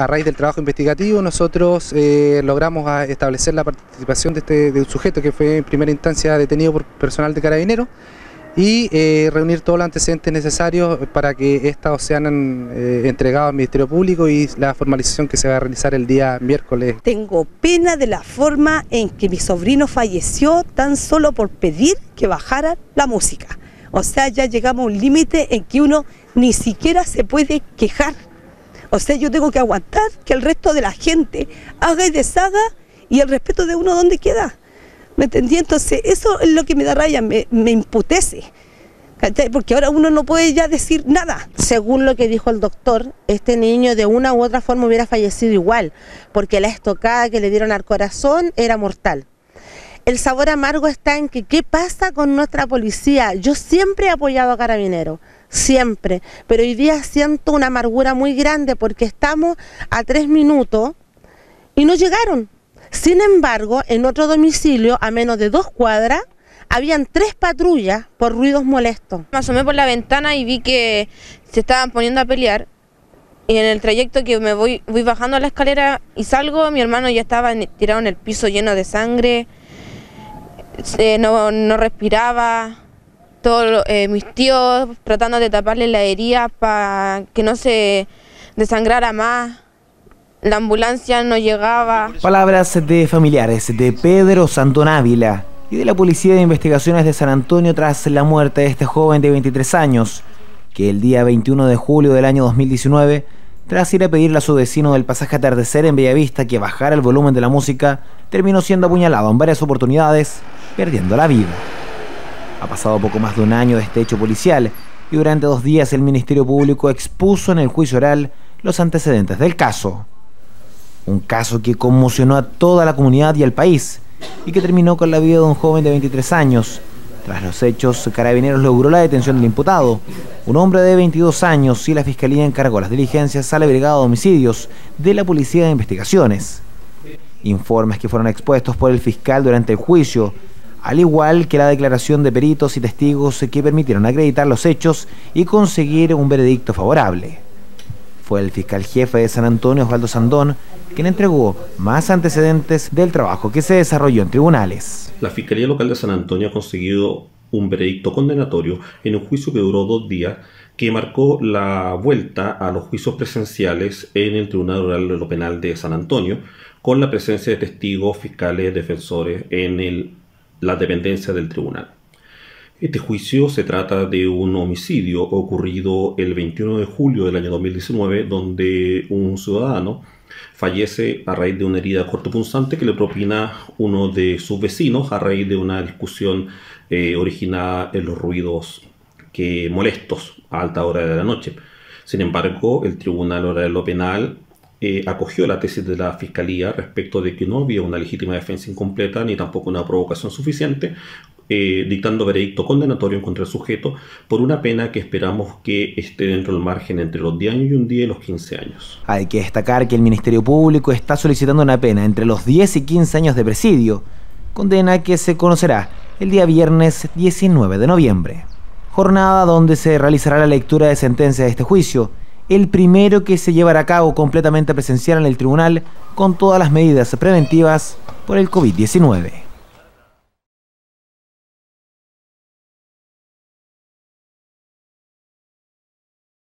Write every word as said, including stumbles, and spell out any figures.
A raíz del trabajo investigativo nosotros eh, logramos a establecer la participación de, este, de un sujeto que fue en primera instancia detenido por personal de Carabineros y eh, reunir todos los antecedentes necesarios para que estos sean eh, entregados al Ministerio Público y la formalización que se va a realizar el día miércoles. Tengo pena de la forma en que mi sobrino falleció tan solo por pedir que bajara la música. O sea, ya llegamos a un límite en que uno ni siquiera se puede quejar. O sea, yo tengo que aguantar que el resto de la gente haga y deshaga y el respeto de uno, ¿dónde queda? ¿Me entendí? Entonces, eso es lo que me da rabia, me, me imputece. Porque ahora uno no puede ya decir nada. Según lo que dijo el doctor, este niño de una u otra forma hubiera fallecido igual, porque la estocada que le dieron al corazón era mortal. El sabor amargo está en que qué pasa con nuestra policía. Yo siempre he apoyado a Carabineros, siempre, pero hoy día siento una amargura muy grande porque estamos a tres minutos y no llegaron. Sin embargo, en otro domicilio, a menos de dos cuadras, habían tres patrullas por ruidos molestos. Me asomé por la ventana y vi que se estaban poniendo a pelear. Y en el trayecto que me voy, voy bajando la escalera y salgo, mi hermano ya estaba tirado en el piso lleno de sangre, eh, no, no respiraba. Todos eh, mis tíos tratando de taparle la herida para que no se desangrara más. La ambulancia no llegaba. Palabras de familiares de Pedro Santón Ávila y de la Policía de Investigaciones de San Antonio tras la muerte de este joven de veintitrés años, que el día veintiuno de julio del año dos mil diecinueve, tras ir a pedirle a su vecino del pasaje Atardecer en Bellavista que bajara el volumen de la música, terminó siendo apuñalado en varias oportunidades, perdiendo la vida. Ha pasado poco más de un año de este hecho policial y durante dos días el Ministerio Público expuso en el juicio oral los antecedentes del caso. Un caso que conmocionó a toda la comunidad y al país y que terminó con la vida de un joven de veintitrés años. Tras los hechos, Carabineros logró la detención del imputado, un hombre de veintidós años, y la Fiscalía encargó las diligencias a la Brigada de Homicidios de la Policía de Investigaciones. Informes que fueron expuestos por el fiscal durante el juicio, al igual que la declaración de peritos y testigos que permitieron acreditar los hechos y conseguir un veredicto favorable. Fue el fiscal jefe de San Antonio, Osvaldo Sandón, quien entregó más antecedentes del trabajo que se desarrolló en tribunales. La Fiscalía Local de San Antonio ha conseguido un veredicto condenatorio en un juicio que duró dos días, que marcó la vuelta a los juicios presenciales en el Tribunal Oral de lo Penal de San Antonio, con la presencia de testigos, fiscales, defensores en el, la dependencia del tribunal. Este juicio se trata de un homicidio ocurrido el veintiuno de julio del año dos mil diecinueve, donde un ciudadano fallece a raíz de una herida cortopunzante que le propina uno de sus vecinos a raíz de una discusión eh, originada en los ruidos que, molestos a alta hora de la noche. Sin embargo, el Tribunal Oral de lo Penal eh, acogió la tesis de la Fiscalía respecto de que no había una legítima defensa incompleta ni tampoco una provocación suficiente, Eh, dictando veredicto condenatorio en contra del sujeto por una pena que esperamos que esté dentro del margen entre los diez años y un día y los quince años. Hay que destacar que el Ministerio Público está solicitando una pena entre los diez y quince años de presidio, condena que se conocerá el día viernes diecinueve de noviembre. Jornada donde se realizará la lectura de sentencia de este juicio, el primero que se llevará a cabo completamente presencial en el tribunal con todas las medidas preventivas por el COVID diecinueve.